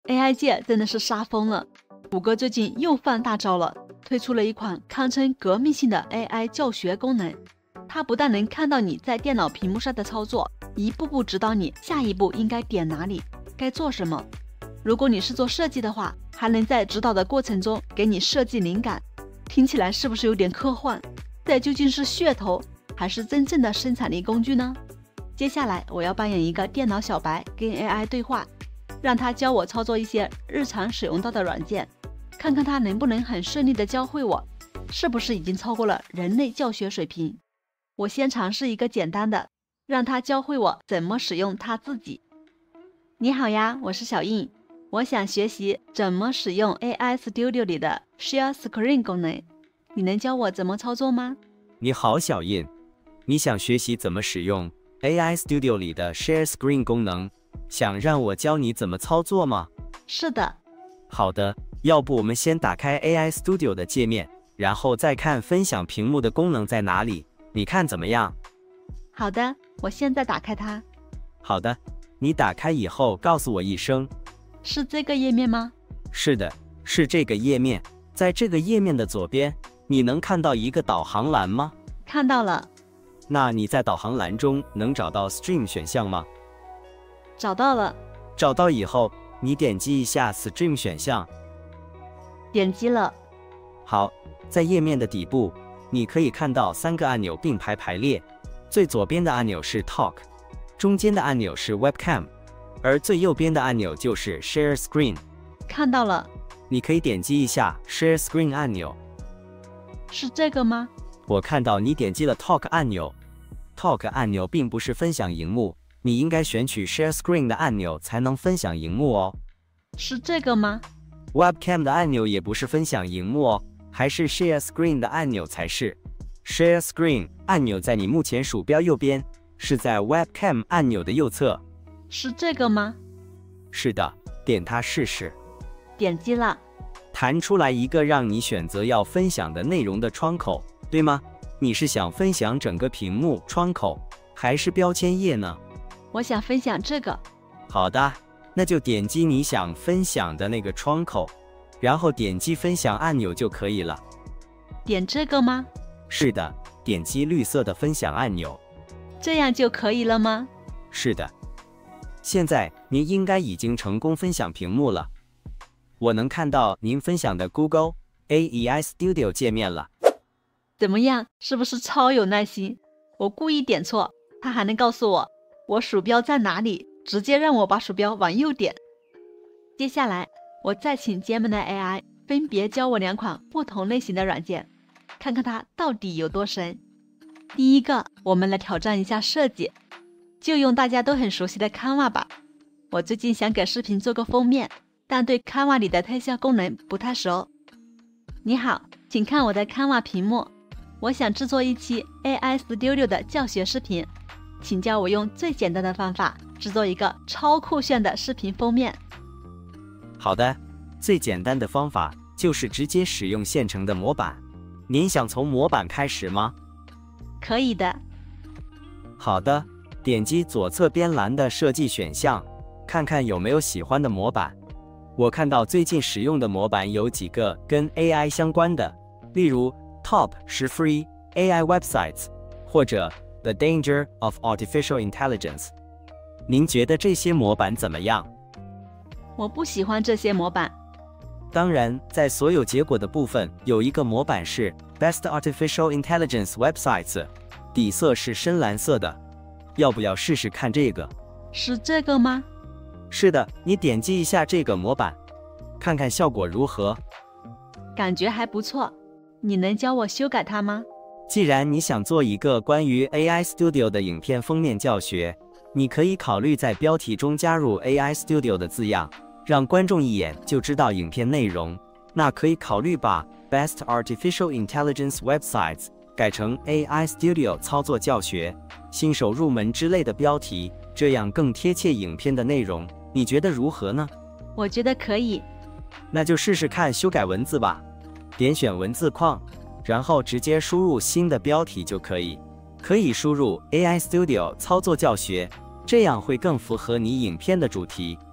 AI 界真的是杀疯了，谷歌最近又犯大招了，推出了一款堪称革命性的 AI 教学功能。它不但能看到你在电脑屏幕上的操作，一步步指导你下一步应该点哪里，该做什么。如果你是做设计的话，还能在指导的过程中给你设计灵感。听起来是不是有点科幻？这究竟是噱头，还是真正的生产力工具呢？接下来我要扮演一个电脑小白，跟 AI 对话，让它教我操作一些日常使用到的软件，看看它能不能很顺利的教会我，是不是已经超过了人类教学水平。我先尝试一个简单的，让它教会我怎么使用它自己。你好呀，我是小印，我想学习怎么使用 AI Studio 里的 Share Screen 功能，你能教我怎么操作吗？ 你好，小印，你想学习怎么使用 AI Studio 里的 Share Screen 功能，想让我教你怎么操作吗？ 是的。 好的，要不我们先打开 AI Studio 的界面，然后再看分享屏幕的功能在哪里，你看怎么样？ 好的，我现在打开它。 好的，你打开以后告诉我一声。 是这个页面吗？ 是的，是这个页面。在这个页面的左边，你能看到一个导航栏吗？ 看到了。 那你在导航栏中能找到 Stream 选项吗？ 找到了。 找到以后，你点击一下 Stream 选项。 点击了。 好，在页面的底部，你可以看到3个按钮并排列。最左边的按钮是 Talk， 中间的按钮是 Webcam， 而最右边的按钮就是 Share Screen。 看到了。 你可以点击一下 Share Screen 按钮。 是这个吗？ 我看到你点击了 Talk 按钮。Talk 按钮并不是分享荧幕，你应该选取 Share Screen 的按钮才能分享荧幕哦。 是这个吗？ Webcam 的按钮也不是分享荧幕哦，还是 Share Screen 的按钮才是。Share Screen 按钮在你目前鼠标右边，是在 Webcam 按钮的右侧。 是这个吗？ 是的，点它试试。 点击了。 弹出来一个让你选择要分享的内容的窗口，对吗？你是想分享整个屏幕窗口，还是标签页呢？ 我想分享这个。 好的，那就点击你想分享的那个窗口，然后点击分享按钮就可以了。 点这个吗？ 是的，点击绿色的分享按钮。 这样就可以了吗？ 是的。现在您应该已经成功分享屏幕了。我能看到您分享的 Google AI Studio 界面了。 怎么样，是不是超有耐心？我故意点错，它还能告诉我鼠标在哪里，直接让我把鼠标往右点。接下来我再请 Gemini AI 分别教我2款不同类型的软件，看看它到底有多神。第一个，我们来挑战一下设计，就用大家都很熟悉的 Canva 吧。我最近想给视频做个封面，但对 Canva 里的特效功能不太熟。你好，请看我的 Canva 屏幕，我想制作一期 AI Studio 的教学视频，请教我用最简单的方法制作一个超酷炫的视频封面。 好的，最简单的方法就是直接使用现成的模板。您想从模板开始吗？ 可以的。 好的，点击左侧边栏的设计选项，看看有没有喜欢的模板。我看到最近使用的模板有几个跟 AI 相关的，例如 Top 是 Free AI Websites 或者 The Danger of Artificial Intelligence。您觉得这些模板怎么样？ 我不喜欢这些模板。 当然，在所有结果的部分有一个模板是 Best Artificial Intelligence Websites， 底色是深蓝色的。要不要试试看这个？ 是这个吗？ 是的，你点击一下这个模板，看看效果如何。 感觉还不错，你能教我修改它吗？ 既然你想做一个关于 AI Studio 的影片封面教学，你可以考虑在标题中加入 AI Studio 的字样，让观众一眼就知道影片内容。那可以考虑把 Best Artificial Intelligence Websites 改成 AI Studio 操作教学、新手入门之类的标题，这样更贴切影片的内容。你觉得如何呢？ 我觉得可以。 那就试试看修改文字吧。点选文字框，然后直接输入新的标题就可以。可以输入 AI Studio 操作教学，这样会更符合你影片的主题。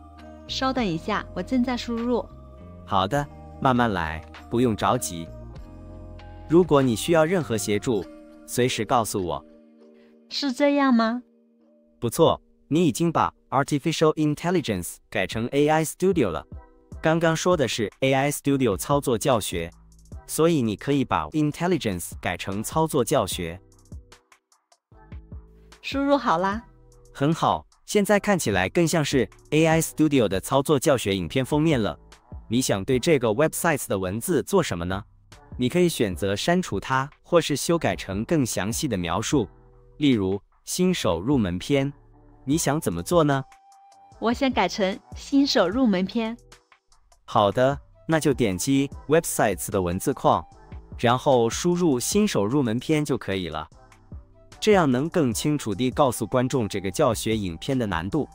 稍等一下，我正在输入。 好的，慢慢来，不用着急。如果你需要任何协助，随时告诉我。 是这样吗？ 不错，你已经把 Artificial Intelligence 改成 AI Studio 了。刚刚说的是 AI Studio 操作教学，所以你可以把 Intelligence 改成操作教学。 输入好啦。 很好，现在看起来更像是 AI Studio 的操作教学影片封面了。你想对这个 website 的文字做什么呢？你可以选择删除它，或是修改成更详细的描述，例如新手入门篇。你想怎么做呢？ 我想改成新手入门篇。 好的，那就点击 websites 的文字框，然后输入新手入门篇就可以了。这样能更清楚地告诉观众这个教学影片的难度。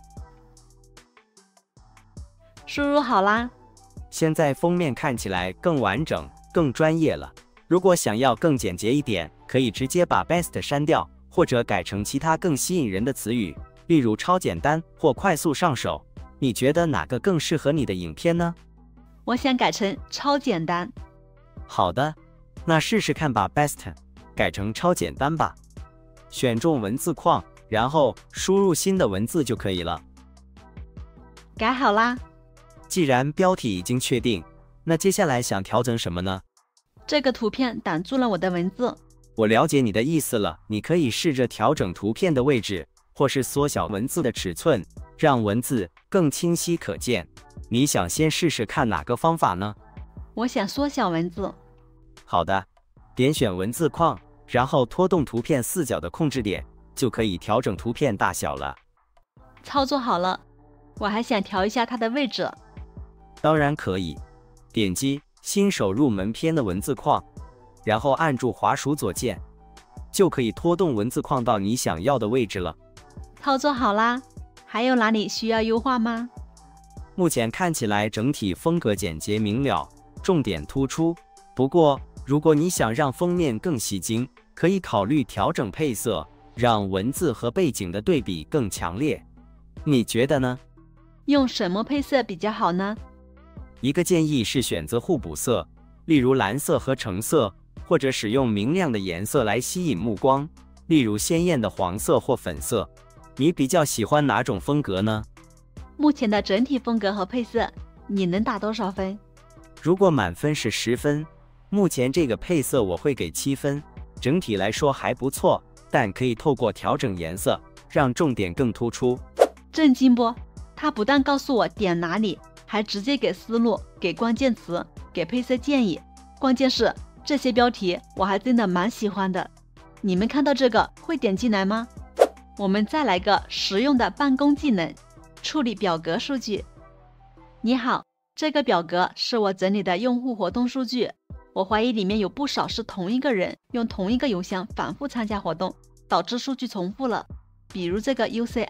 输入好啦。 现在封面看起来更完整、更专业了。如果想要更简洁一点，可以直接把 best 删掉，或者改成其他更吸引人的词语，例如超简单或快速上手。你觉得哪个更适合你的影片呢？ 我想改成超简单。 好的，那试试看把 best 改成超简单吧。选中文字框，然后输入新的文字就可以了。 改好啦。 既然标题已经确定，那接下来想调整什么呢？ 这个图片挡住了我的文字。 我了解你的意思了，你可以试着调整图片的位置，或是缩小文字的尺寸，让文字更清晰可见。你想先试试看哪个方法呢？ 我想缩小文字。 好的，点选文字框，然后拖动图片四角的控制点，就可以调整图片大小了。 操作好了，我还想调一下它的位置。 当然可以，点击新手入门篇的文字框，然后按住滑鼠左键，就可以拖动文字框到你想要的位置了。 操作好啦，还有哪里需要优化吗？ 目前看起来整体风格简洁明了，重点突出。不过，如果你想让封面更吸睛，可以考虑调整配色，让文字和背景的对比更强烈。你觉得呢？ 用什么配色比较好呢？ 一个建议是选择互补色，例如蓝色和橙色，或者使用明亮的颜色来吸引目光，例如鲜艳的黄色或粉色。你比较喜欢哪种风格呢？ 目前的整体风格和配色，你能打多少分？ 如果满分是10分，目前这个配色我会给7分。整体来说还不错，但可以透过调整颜色，让重点更突出。 震惊不？他不但告诉我点哪里，还直接给思路、给关键词、给配色建议。关键是这些标题我还真的蛮喜欢的。你们看到这个会点进来吗？我们再来个实用的办公技能，处理表格数据。你好，这个表格是我整理的用户活动数据，我怀疑里面有不少是同一个人用同一个邮箱反复参加活动，导致数据重复了。比如这个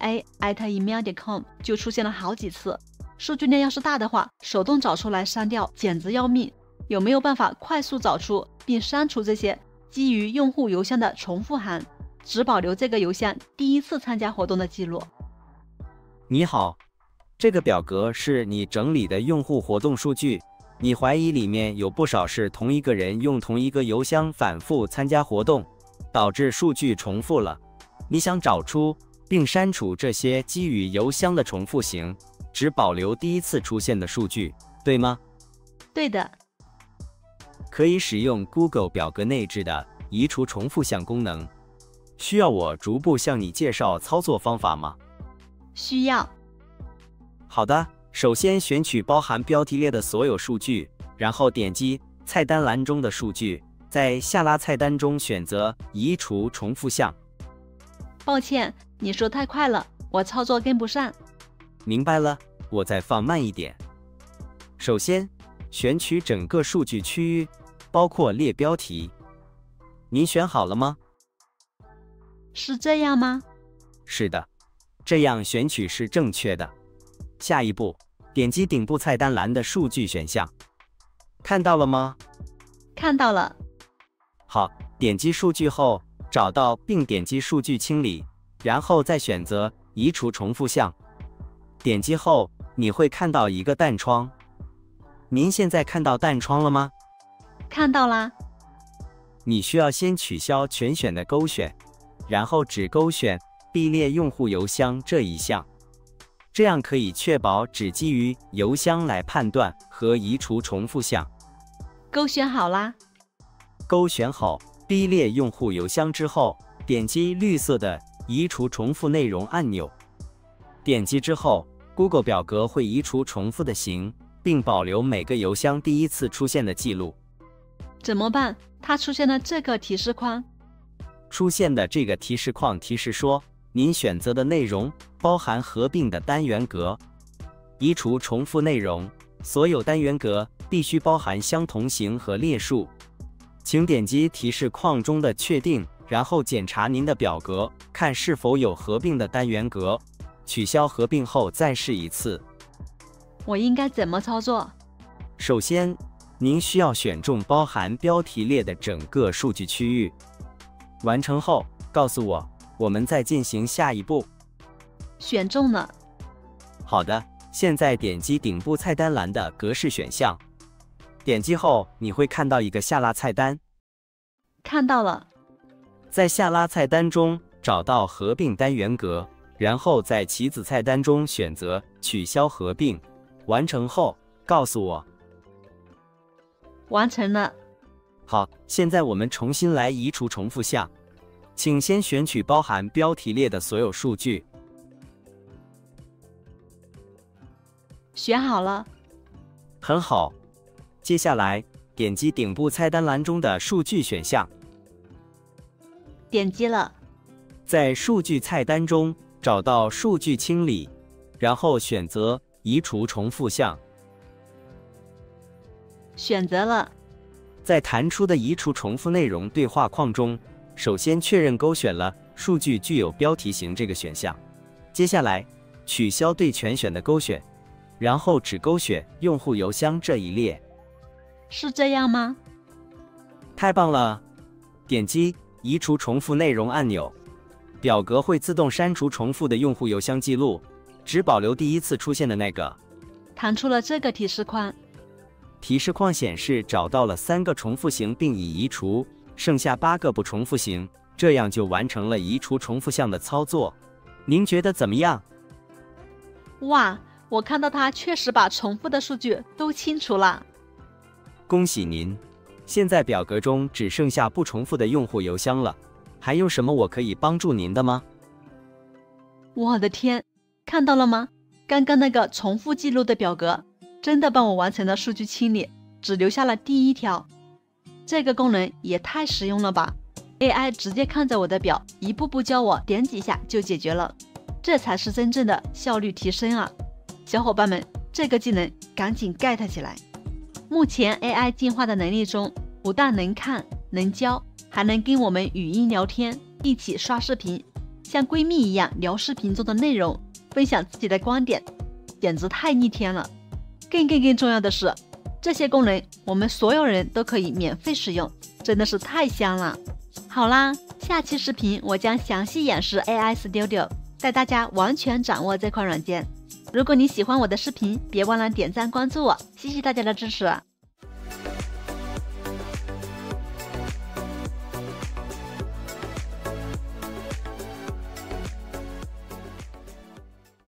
uca@email.com 就出现了好几次。数据量要是大的话，手动找出来删掉简直要命。有没有办法快速找出并删除这些基于用户邮箱的重复函，只保留这个邮箱第一次参加活动的记录？ 你好，这个表格是你整理的用户活动数据，你怀疑里面有不少是同一个人用同一个邮箱反复参加活动，导致数据重复了。你想找出并删除这些基于邮箱的重复型，只保留第一次出现的数据，对吗？ 对的。 可以使用 Google 表格内置的移除重复项功能。需要我逐步向你介绍操作方法吗？ 需要。 好的，首先选取包含标题列的所有数据，然后点击菜单栏中的数据，在下拉菜单中选择移除重复项。 抱歉，你说太快了，我操作跟不上。 明白了，我再放慢一点。首先，选取整个数据区域，包括列标题。您选好了吗？ 是这样吗？ 是的，这样选取是正确的。下一步，点击顶部菜单栏的数据选项。看到了吗？ 看到了。 好，点击数据后，找到并点击数据清理，然后再选择移除重复项。点击后， 你会看到一个弹窗。您现在看到弹窗了吗？ 看到啦。 你需要先取消全选的勾选，然后只勾选并列用户邮箱这一项，这样可以确保只基于邮箱来判断和移除重复项。 勾选好啦。 勾选好并列用户邮箱之后，点击绿色的移除重复内容按钮。点击之后 ，Google 表格会移除重复的型，并保留每个邮箱第一次出现的记录。 怎么办？它出现了这个提示框。 出现的这个提示框提示说，您选择的内容包含合并的单元格。移除重复内容，所有单元格必须包含相同型和列数。请点击提示框中的确定，然后检查您的表格，看是否有合并的单元格。取消合并后再试一次。 我应该怎么操作？ 首先，您需要选中包含标题列的整个数据区域。完成后，告诉我，我们再进行下一步。 选中了。 好的，现在点击顶部菜单栏的格式选项。点击后，你会看到一个下拉菜单。 看到了。 在下拉菜单中找到合并单元格，然后在棋子菜单中选择取消合并。完成后，告诉我。 完成了。 好，现在我们重新来移除重复项。请先选取包含标题列的所有数据。 选好了。 很好。接下来，点击顶部菜单栏中的数据选项。 点击了。 在数据菜单中找到数据清理，然后选择移除重复项。 选择了。 在弹出的移除重复内容对话框中，首先确认勾选了数据具有标题型这个选项。接下来，取消对全选的勾选，然后只勾选用户邮箱这一列。 是这样吗？ 太棒了！点击移除重复内容按钮，表格会自动删除重复的用户邮箱记录，只保留第一次出现的那个。 弹出了这个提示框。 提示框显示找到了3个重复型并已移除，剩下8个不重复型，这样就完成了移除重复项的操作。您觉得怎么样？ 哇，我看到它确实把重复的数据都清除了。 恭喜您！现在表格中只剩下不重复的用户邮箱了。还有什么我可以帮助您的吗？ 我的天，看到了吗？刚刚那个重复记录的表格真的帮我完成了数据清理，只留下了第一条。这个功能也太实用了吧！ AI 直接看着我的表，一步步教我，点几下就解决了。这才是真正的效率提升啊！小伙伴们，这个技能赶紧 get 起来！目前 AI 进化的能力中，不但能看、能教，还能跟我们语音聊天，一起刷视频，像闺蜜一样聊视频中的内容，分享自己的观点，简直太逆天了。更重要的是，这些功能我们所有人都可以免费使用，真的是太香了。好啦，下期视频我将详细演示 AI Studio， 带大家完全掌握这款软件。如果你喜欢我的视频，别忘了点赞关注我，谢谢大家的支持。